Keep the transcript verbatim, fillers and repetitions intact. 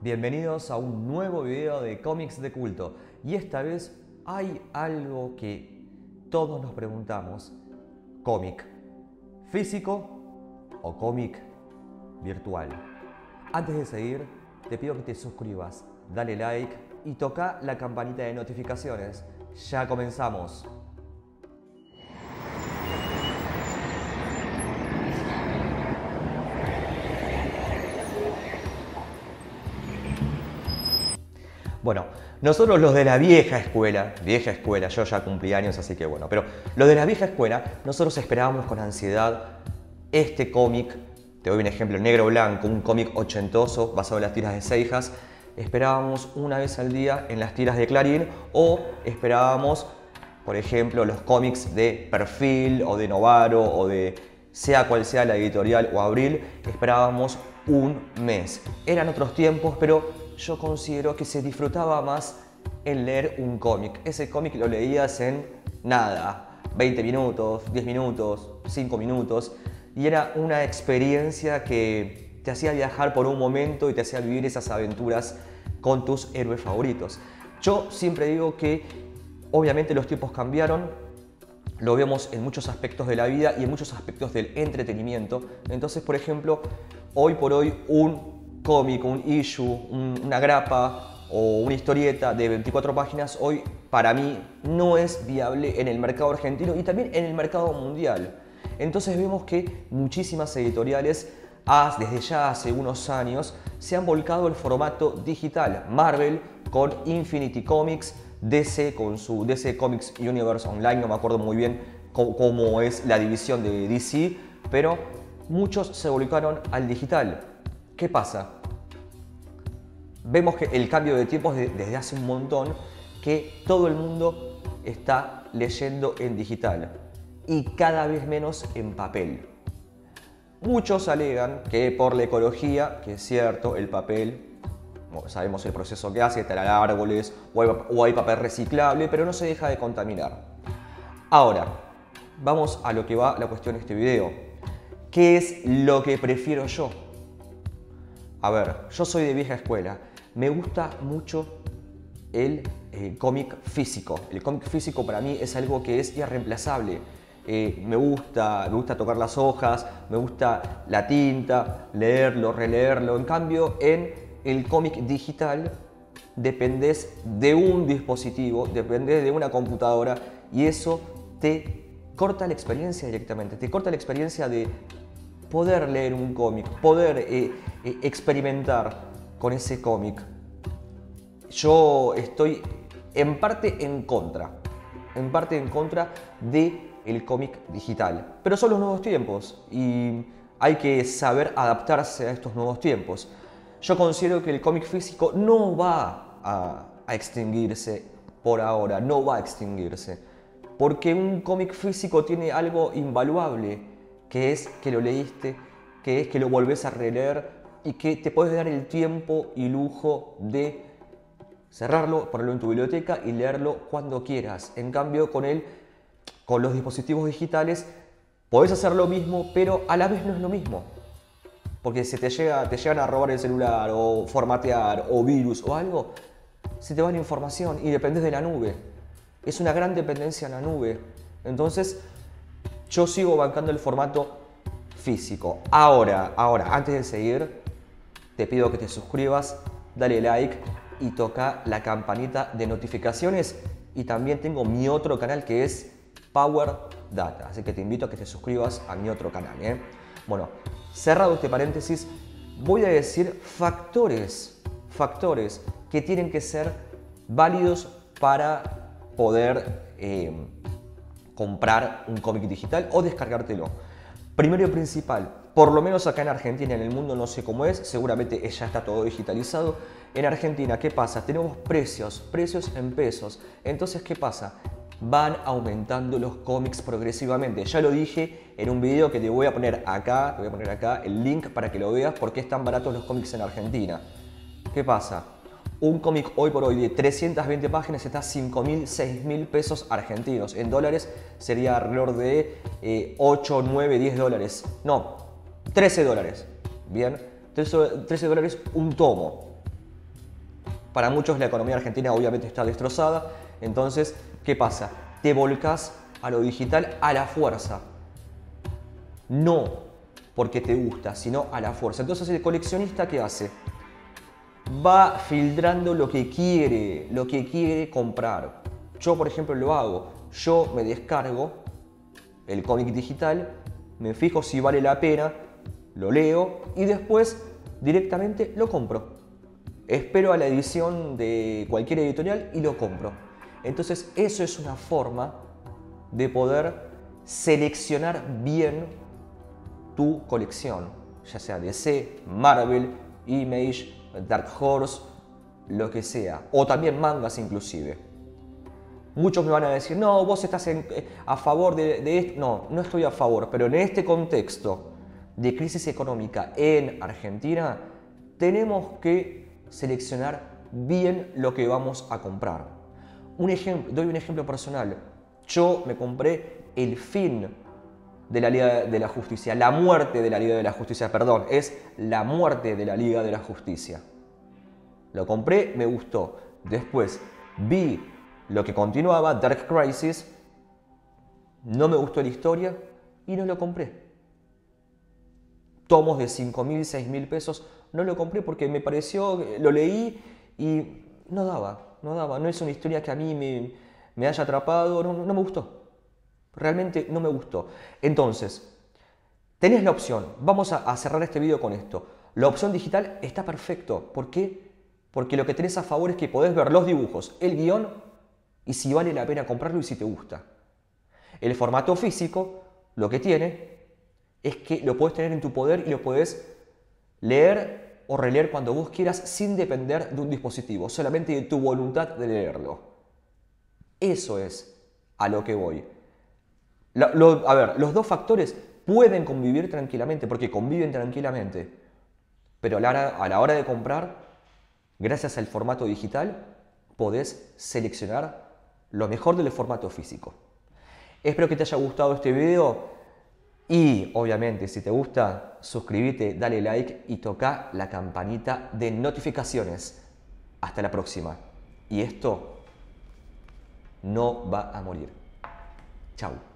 Bienvenidos a un nuevo video de cómics de culto. Y esta vez hay algo que todos nos preguntamos. ¿Cómic físico o cómic virtual? Antes de seguir, te pido que te suscribas, dale like y toca la campanita de notificaciones. Ya comenzamos. Bueno, nosotros los de la vieja escuela, vieja escuela, yo ya cumplí años, así que bueno, pero los de la vieja escuela, nosotros esperábamos con ansiedad este cómic. Te doy un ejemplo, negro-blanco, un cómic ochentoso basado en las tiras de Seijas. Esperábamos una vez al día en las tiras de Clarín, o esperábamos, por ejemplo, los cómics de Perfil o de Novaro o de sea cual sea la editorial o Abril, esperábamos un mes. Eran otros tiempos, pero yo considero que se disfrutaba más en leer un cómic. Ese cómic lo leías en nada, veinte minutos, diez minutos, cinco minutos, y era una experiencia que te hacía viajar por un momento y te hacía vivir esas aventuras con tus héroes favoritos. Yo siempre digo que obviamente los tiempos cambiaron, lo vemos en muchos aspectos de la vida y en muchos aspectos del entretenimiento. Entonces, por ejemplo, hoy por hoy un cómic, un issue, un, una grapa o una historieta de veinticuatro páginas hoy para mí no es viable en el mercado argentino y también en el mercado mundial. Entonces vemos que muchísimas editoriales desde ya hace unos años se han volcado el formato digital. Marvel con Infinity Comics, D C con su D C Comics Universe Online, no me acuerdo muy bien cómo, cómo es la división de D C, pero muchos se volcaron al digital. ¿Qué pasa? Vemos que el cambio de tiempos de, desde hace un montón, que todo el mundo está leyendo en digital y cada vez menos en papel. Muchos alegan que por la ecología, que es cierto, el papel, bueno, sabemos el proceso que hace, talar árboles o hay, o hay papel reciclable, pero no se deja de contaminar. Ahora, vamos a lo que va la cuestión de este video. ¿Qué es lo que prefiero yo? A ver, yo soy de vieja escuela. Me gusta mucho el eh, cómic físico. El cómic físico para mí es algo que es irreemplazable. Eh, me gusta, me gusta tocar las hojas, me gusta la tinta, leerlo, releerlo. En cambio, en el cómic digital dependes de un dispositivo, dependes de una computadora y eso te corta la experiencia directamente. Te corta la experiencia de poder leer un cómic, poder eh, eh, experimentar con ese cómic. Yo estoy en parte en contra, en parte en contra del cómic digital. Pero son los nuevos tiempos y hay que saber adaptarse a estos nuevos tiempos. Yo considero que el cómic físico no va a, a extinguirse por ahora, no va a extinguirse. Porque un cómic físico tiene algo invaluable, que es que lo leíste, que es que lo volvés a releer y que te puedes dar el tiempo y lujo de cerrarlo, ponerlo en tu biblioteca y leerlo cuando quieras. En cambio, con, el, con los dispositivos digitales podés hacer lo mismo, pero a la vez no es lo mismo. Porque si te, llega, te llegan a robar el celular o formatear o virus o algo, se te va la información y dependes de la nube. Es una gran dependencia en la nube. Entonces, yo sigo bancando el formato físico. Ahora, ahora, antes de seguir, te pido que te suscribas, dale like y toca la campanita de notificaciones. Y también tengo mi otro canal que es Power Data. Así que te invito a que te suscribas a mi otro canal, ¿eh? Bueno, cerrado este paréntesis, voy a decir factores, factores que tienen que ser válidos para poder eh, comprar un cómic digital o descargártelo. Primero y principal, por lo menos acá en Argentina, en el mundo no sé cómo es, seguramente ya está todo digitalizado. En Argentina, ¿qué pasa? Tenemos precios, precios en pesos. Entonces, ¿qué pasa? Van aumentando los cómics progresivamente. Ya lo dije en un video que te voy a poner acá, te voy a poner acá el link para que lo veas porque están baratos los cómics en Argentina. ¿Qué pasa? Un cómic hoy por hoy de trescientas veinte páginas está a cinco mil, seis mil pesos argentinos. En dólares sería alrededor de eh, ocho, nueve, diez dólares. No, trece dólares. Bien, trece dólares un tomo. Para muchos la economía argentina obviamente está destrozada, entonces, ¿qué pasa? Te volcás a lo digital a la fuerza. No porque te gusta, sino a la fuerza. Entonces el coleccionista, ¿qué hace? Va filtrando lo que quiere, lo que quiere comprar. Yo, por ejemplo, lo hago. Yo me descargo el cómic digital, me fijo si vale la pena, lo leo y después directamente lo compro. Espero a la edición de cualquier editorial y lo compro. Entonces eso es una forma de poder seleccionar bien tu colección, ya sea D C, Marvel, Image, Dark Horse, lo que sea, o también mangas inclusive. Muchos me van a decir, no, vos estás en, a favor de, de esto. No, no estoy a favor, pero en este contexto de crisis económica en Argentina, tenemos que seleccionar bien lo que vamos a comprar. Un ejemplo, doy un ejemplo personal. Yo me compré el fin de la Liga de la Justicia, la muerte de la Liga de la Justicia, perdón, es la muerte de la Liga de la Justicia. Lo compré, me gustó. Después vi lo que continuaba, Dark Crisis, no me gustó la historia y no lo compré. Tomos de cinco mil, seis mil pesos, no lo compré porque me pareció, lo leí y no daba, no daba. No es una historia que a mí me, me haya atrapado, no, no me gustó. Realmente no me gustó. Entonces, tenés la opción, vamos a, a cerrar este video con esto. La opción digital está perfecto. ¿Por qué? Porque lo que tenés a favor es que podés ver los dibujos, el guión y si vale la pena comprarlo y si te gusta. El formato físico, lo que tiene, es que lo podés tener en tu poder y lo podés leer o releer cuando vos quieras sin depender de un dispositivo, solamente de tu voluntad de leerlo. Eso es a lo que voy. Lo, lo, a ver, los dos factores pueden convivir tranquilamente, porque conviven tranquilamente, pero a la, a la hora de comprar, gracias al formato digital, podés seleccionar lo mejor del formato físico. Espero que te haya gustado este video y, obviamente, si te gusta, suscríbete, dale like y toca la campanita de notificaciones. Hasta la próxima. Y esto no va a morir. Chau.